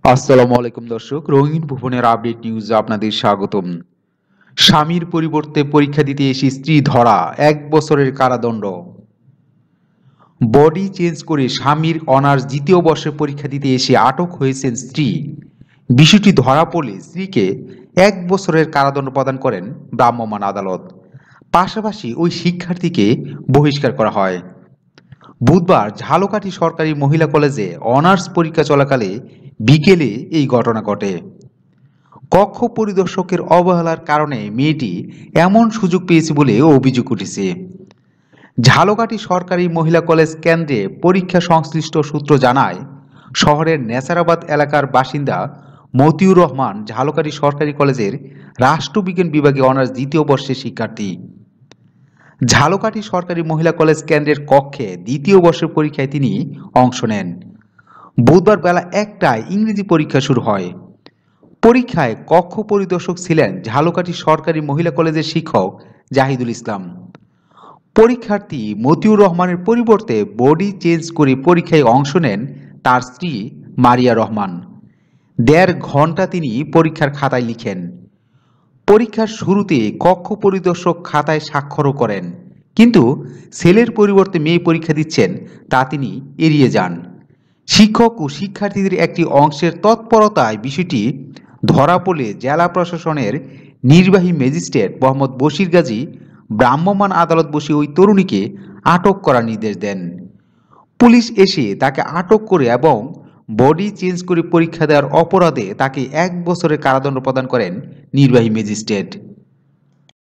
আসসালামু আলাইকুম দর্শক, রঙিন ভুবনের আপডেট নিউজে আপনাদের স্বাগতম। স্বামীর পরিবর্তে পরীক্ষা দিতে এসে স্ত্রী ধরা, 1 বছরের কারাদণ্ড। বডি চেঞ্জ করে স্বামীর অনার্স দ্বিতীয় বর্ষের পরীক্ষা দিতে এসে আটক হয়েছেন স্ত্রী। বিষয়টি ধরা পড়লে স্ত্রীকে 1 বছরের কারাদণ্ড প্রদান করেন ভ্রাম্যমাণ আদালত। পাশাপাশি ওই শিক্ষার্থীকে বহিষ্কার করা হয়। বুধবার ঝালকাঠি সরকারি মহিলা কলেজে অনার্স পরীক্ষা চলাকালে বিকেলে এই ঘটনা ঘটে। কক্ষ পরিদর্শকের অবহেলার কারণে মেয়েটি এমন সুযোগ পেয়েছে বলে অভিযোগ উঠেছে। ঝালকাঠি সরকারি মহিলা কলেজ কেন্দ্রে পরীক্ষা সংশ্লিষ্ট সূত্র জানায়, শহরের নেসারাবাদ এলাকার বাসিন্দা মতিউর রহমান ঝালকাঠি সরকারি কলেজের রাষ্ট্রবিজ্ঞান বিভাগে অনার্স দ্বিতীয় বর্ষের শিক্ষার্থী। ঝালকাঠি সরকারি মহিলা কলেজ কেন্দ্রের কক্ষে দ্বিতীয় বর্ষের পরীক্ষায় তিনি অংশ নেন। বুধবার বেলা 1টায় ইংরেজি পরীক্ষা শুরু হয়। পরীক্ষায় কক্ষ পরিদর্শক ছিলেন ঝালকাঠি সরকারি মহিলা কলেজের শিক্ষক জাহিদুল ইসলাম। পরীক্ষার্থী মতিউর রহমানের পরিবর্তে বডি চেঞ্জ করে পরীক্ষায় অংশ নেন তার স্ত্রী মারিয়া রহমান। 1.5 ঘন্টা তিনি পরীক্ষার খাতায় লিখেন। পরীক্ষার শুরুতে কক্ষ পরিদর্শক খাতায় স্বাক্ষরও করেন, কিন্তু ছেলের পরিবর্তে মেয়ে পরীক্ষা দিচ্ছেন তা তিনি এড়িয়ে যান। শিক্ষক ও শিক্ষার্থীদের একটি অংশের তৎপরতায় বিষয়টি ধরা পড়লে জেলা প্রশাসনের নির্বাহী ম্যাজিস্ট্রেট মোহাম্মদ বশির গাজী ভ্রাম্যমাণ আদালত বসে ওই তরুণীকে আটক করার নির্দেশ দেন। পুলিশ এসে তাকে আটক করে এবং বডি চেঞ্জ করে পরীক্ষা দেওয়ার অপরাধে তাকে 1 বছরের কারাদণ্ড প্রদান করেন নির্বাহী ম্যাজিস্ট্রেট।